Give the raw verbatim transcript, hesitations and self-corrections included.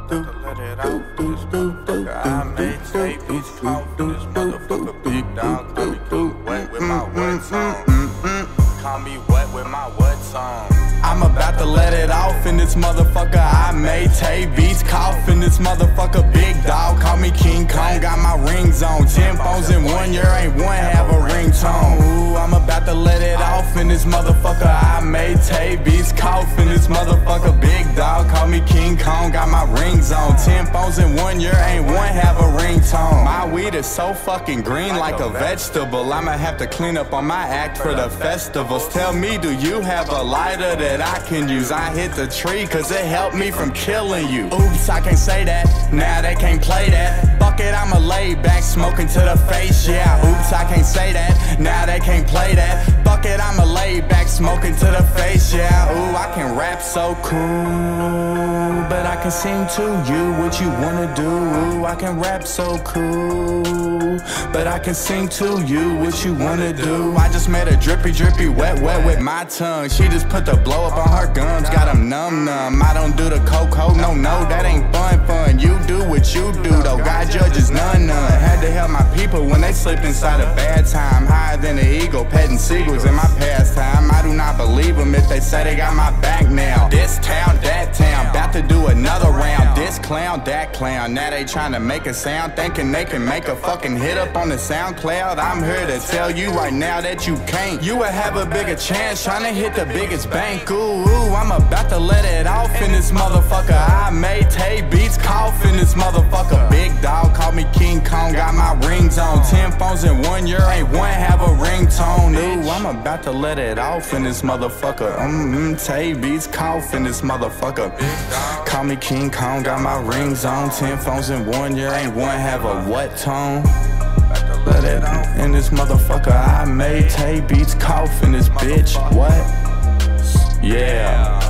do, let it out for this motherfucker. I made tape, these clout for this motherfucker. Big dog, call me king wet with my wet song. Call me wet with my wet song. I'm about to let it off in this motherfucker. I made tape beats, cough in this motherfucker. Big dog, call me King Kong. Got my rings on, ten phones in one year, ain't one have a ringtone. Ooh, I'm about to let it off in this motherfucker. I made tape beats, cough in this motherfucker. Big dog, call me King Kong. Got my rings on, ten phones in one year, ain't one have a ringtone. My weed is so fucking green like a vegetable. I'ma have to clean up on my act for the festivals. Tell me, do you have a lighter that I can use? I hit the tree cause it helped me from killing you. Oops, I can't say that, now they can't play that. Fuck it, I'ma lay back, smoking to the face, yeah. Oops, I can't say that, now they can't play that. Fuck it, I'ma lay back, smoking to the face, yeah. Ooh, I can rap so cool, but I can sing to you what you wanna do. Ooh, I can rap so cool, but I can sing to you what you wanna do. I just made a drippy drippy wet wet with my tongue. She just put the blow up on her gums, got them numb numb. I don't do the cocoa, no no, that ain't fun fun. You do what you do though, God judges none none. Had to help my people when they slipped inside a bad time. Higher than the eagle, petting seagulls in my pastime. I do not believe them if they say they got my back now. This town, that town, about to do another round. This clown, that clown, now they trying to make a sound, thinking they can make a fucking hit up on the SoundCloud. I'm here to tell you right now that you can't. You would have a bigger chance trying to hit the biggest bank. Ooh, ooh, I'm about to let it off in this motherfucker. I made tape beats, cough in this motherfucker. Big dog, call me King Kong, got my rings on. Ten phones in one year, ain't one have a ringtone. Ooh, I'm about to let it off in this motherfucker. Mmm, tape beats, cough in this motherfucker. Call me King Kong, got my rings on. Ten phones in one year, ain't one have a what tone. Let it off in this motherfucker. I made tape beats, cough in this bitch. What? Yeah.